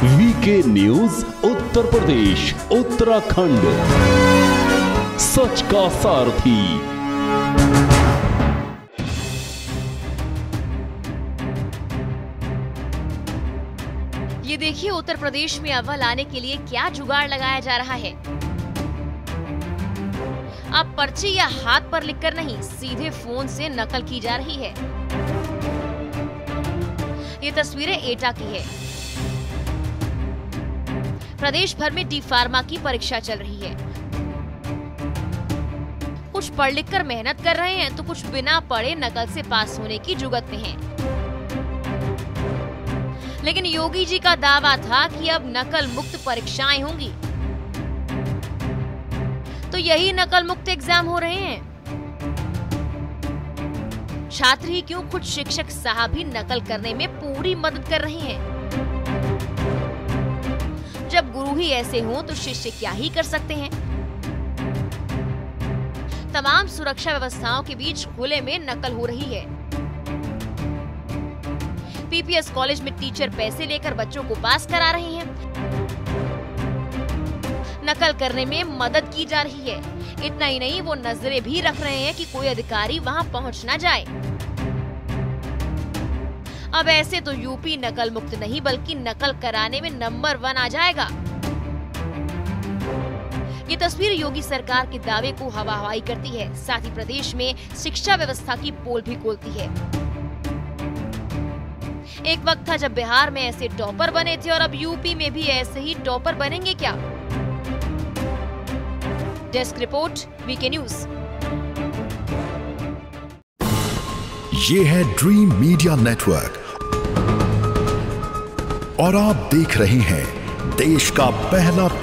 VK news Uttar Pradesh Uttarakhand, सच का सारथी। ये देखिए उत्तर प्रदेश में अव्वल आने के लिए क्या जुगाड़ लगाया जा रहा है। अब पर्ची या हाथ पर लिखकर नहीं, सीधे फोन से नकल की जा रही है। ये तस्वीरें एटा की है। प्रदेश भर में डी फार्मा की परीक्षा चल रही है। कुछ पढ़ लिख कर मेहनत कर रहे हैं तो कुछ बिना पढ़े नकल से पास होने की जुगत में हैं। लेकिन योगी जी का दावा था कि अब नकल मुक्त परीक्षाएं होंगी, तो यही नकल मुक्त एग्जाम हो रहे हैं। छात्र ही क्यों, खुद शिक्षक साहब भी नकल करने में पूरी मदद कर रहे हैं। जब गुरु ही ऐसे हों तो शिष्य क्या ही कर सकते हैं। तमाम सुरक्षा व्यवस्थाओं के बीच खुले में नकल हो रही है। पीपीएस कॉलेज में टीचर पैसे लेकर बच्चों को पास करा रहे हैं। नकल करने में मदद की जा रही है। इतना ही नहीं, वो नजरें भी रख रहे हैं कि कोई अधिकारी वहां पहुंच ना जाए। अब ऐसे तो यूपी नकल मुक्त नहीं बल्कि नकल कराने में नंबर 1 आ जाएगा। ये तस्वीर योगी सरकार के दावे को हवा हवाई करती है, साथ ही प्रदेश में शिक्षा व्यवस्था की पोल भी खोलती है। एक वक्त था जब बिहार में ऐसे टॉपर बने थे और अब यूपी में भी ऐसे ही टॉपर बनेंगे क्या? Desk report, VK news. ये है ड्रीम मीडिया नेटवर्क और आप देख रहे हैं देश का पहला